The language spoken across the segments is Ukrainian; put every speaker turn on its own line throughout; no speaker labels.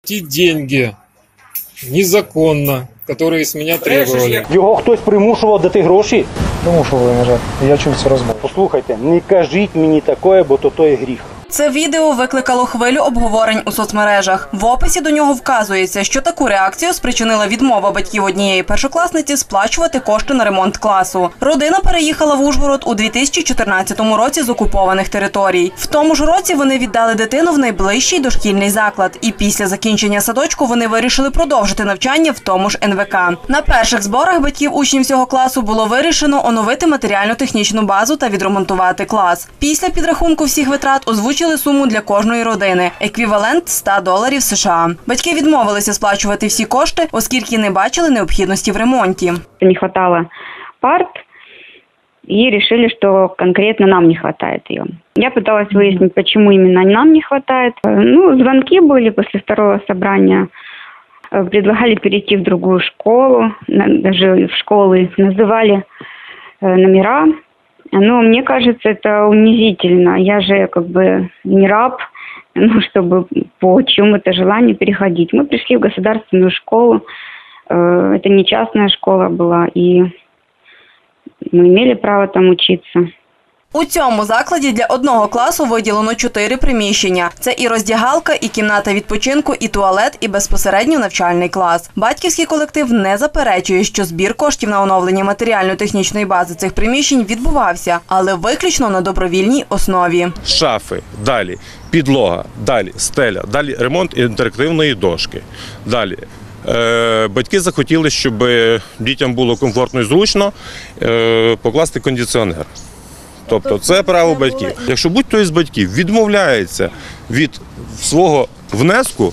Ті деньги незаконно, які з мене требували.
Його хтось примушував дати гроші?
Примушували, на жаль. Я чув цю розмову.
Послухайте, не кажіть мені таке, бо то є гріх.
Це відео викликало хвилю обговорень у соцмережах. В описі до нього вказується, що таку реакцію спричинила відмова батьків однієї першокласниці сплачувати кошти на ремонт класу. Родина переїхала в Ужгород у 2014 році з окупованих територій. В тому ж році вони віддали дитину в найближчий дошкільний заклад. І після закінчення садочку вони вирішили продовжити навчання в тому ж НВК. На перших зборах батьків учнів цього класу було вирішено оновити матеріально-технічну базу та відремонтувати клас. Після підрахунку всіх витрат озвучили суму для кожної родини – еквівалент $100 США. Батьки відмовилися сплачувати всі кошти, оскільки не бачили необхідності в ремонті.
Не хватало парт и решили, что конкретно нам не хватает ее. Я пыталась выяснить, почему именно нам не хватает. Звонки были после второго собрания. Предлагали перейти в другую школу, даже в школы называли номера. Но мне кажется, это унизительно. Я же не раб, чтобы по чьему-то желанию переходить. Мы пришли в государственную школу. Это не частная школа была, и мы имели право там учиться.
У цьому закладі для одного класу виділено 4 приміщення. Це і роздягалка, і кімната відпочинку, і туалет, і безпосередньо навчальний клас. Батьківський колектив не заперечує, що збір коштів на оновлення матеріально-технічної бази цих приміщень відбувався, але виключно на добровільній основі.
Шафи, далі підлога, далі стеля, далі ремонт інтерактивної дошки, далі. Батьки захотіли, щоб дітям було комфортно і зручно, покласти кондиціонер. Тобто це право батьків. Якщо будь-хто із батьків відмовляється від свого внеску,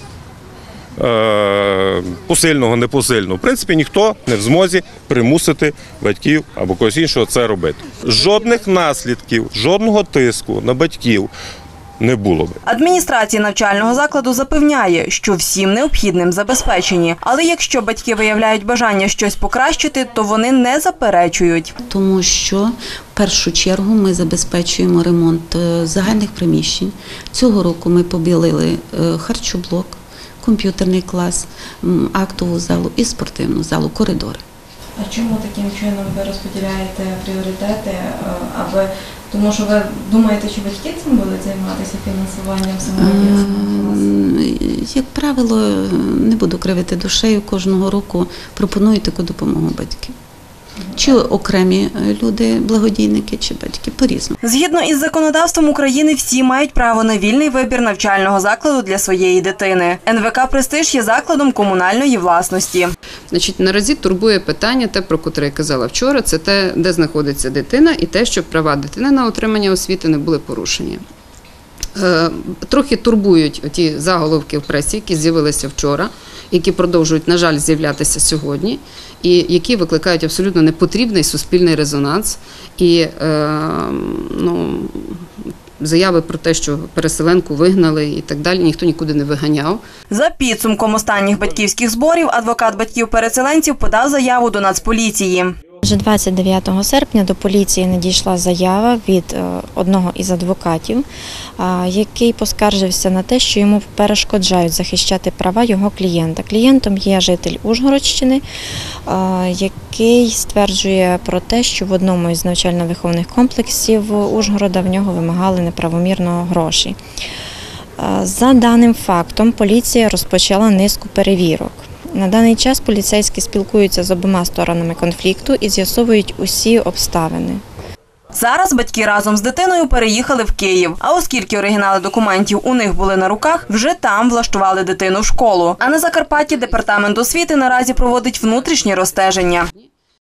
посильного, непосильного, в принципі, ніхто не в змозі примусити батьків або когось іншого це робити. Жодних наслідків, жодного тиску на батьків не було б.
Адміністрація навчального закладу запевняє, що всім необхідним забезпечені. Але якщо батьки виявляють бажання щось покращити, то вони не заперечують.
Тому що в першу чергу ми забезпечуємо ремонт загальних приміщень. Цього року ми побілили харчоблок, комп'ютерний клас, актову залу і спортивну залу, коридори.
А чому таким чином ви розподіляєте пріоритети? Тому що ви думаєте, що батьки цим будуть займатися фінансуванням самого?
Як правило, не буду кривити душею, кожного року пропонують таку допомогу батьків. Чи окремі люди, благодійники, чи батьки, по-різному.
Згідно із законодавством України, всі мають право на вільний вибір навчального закладу для своєї дитини. НВК «Престиж» є закладом комунальної власності.
Наразі турбує питання, те, про котре я казала вчора, це те, де знаходиться дитина і те, щоб права дитини на отримання освіти не були порушені. Трохи турбують ті заголовки в пресі, які з'явилися вчора, які продовжують, на жаль, з'являтися сьогодні, і які викликають абсолютно непотрібний суспільний резонанс. І заяви про те, що переселенку вигнали і так далі, ніхто нікуди не виганяв.
За підсумком останніх батьківських зборів адвокат батьків-переселенців подав заяву до Нацполіції.
Вже 29 серпня до поліції надійшла заява від одного із адвокатів, який поскаржився на те, що йому перешкоджають захищати права його клієнта. Клієнтом є житель Ужгородщини, який стверджує про те, що в одному із навчально-виховних комплексів Ужгорода в нього вимагали неправомірно грошей. За даним фактом поліція розпочала низку перевірок. На даний час поліцейські спілкуються з обома сторонами конфлікту і з'ясовують усі обставини.
Зараз батьки разом з дитиною переїхали в Київ. А оскільки оригінали документів у них були на руках, вже там влаштували дитину в школу. А на Закарпатті департамент освіти наразі проводить внутрішнє розстеження.